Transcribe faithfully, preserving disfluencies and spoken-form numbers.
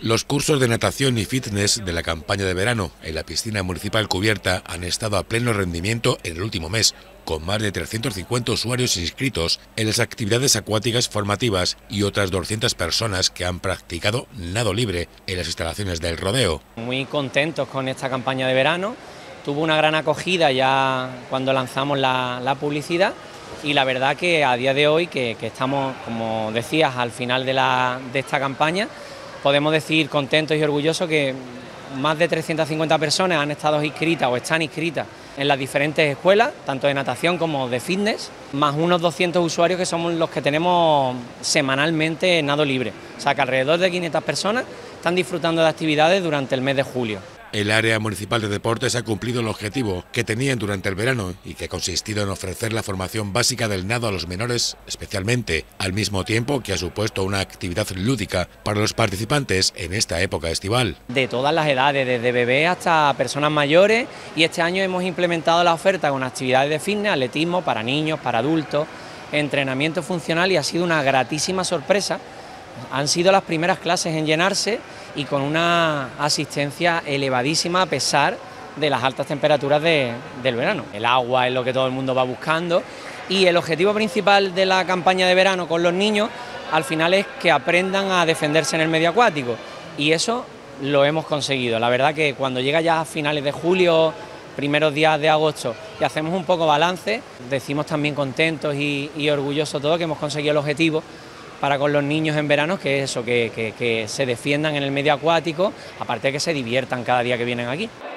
Los cursos de natación y fitness de la campaña de verano en la piscina municipal cubierta han estado a pleno rendimiento en el último mes, con más de trescientos cincuenta usuarios inscritos en las actividades acuáticas formativas y otras doscientas personas que han practicado nado libre en las instalaciones del rodeo. Muy contentos con esta campaña de verano, tuvo una gran acogida ya cuando lanzamos la, la publicidad y la verdad que a día de hoy, que, que estamos, como decías, al final de, la, de esta campaña, podemos decir contentos y orgullosos que más de trescientas cincuenta personas han estado inscritas o están inscritas en las diferentes escuelas, tanto de natación como de fitness, más unos doscientos usuarios que somos los que tenemos semanalmente nado libre. O sea que alrededor de quinientas personas están disfrutando de actividades durante el mes de julio. El área municipal de deportes ha cumplido el objetivo que tenían durante el verano y que ha consistido en ofrecer la formación básica del nado a los menores especialmente, al mismo tiempo que ha supuesto una actividad lúdica para los participantes en esta época estival. De todas las edades, desde bebés hasta personas mayores, y este año hemos implementado la oferta con actividades de fitness, atletismo para niños, para adultos, entrenamiento funcional, y ha sido una gratísima sorpresa. Han sido las primeras clases en llenarse y con una asistencia elevadísima a pesar de las altas temperaturas de, del verano. El agua es lo que todo el mundo va buscando y el objetivo principal de la campaña de verano con los niños al final es que aprendan a defenderse en el medio acuático, y eso lo hemos conseguido. La verdad que cuando llega ya a finales de julio, primeros días de agosto, y hacemos un poco balance, decimos también contentos y, y orgullosos todos que hemos conseguido el objetivo para con los niños en verano, que es eso, que, que, que se defiendan en el medio acuático, aparte de que se diviertan cada día que vienen aquí.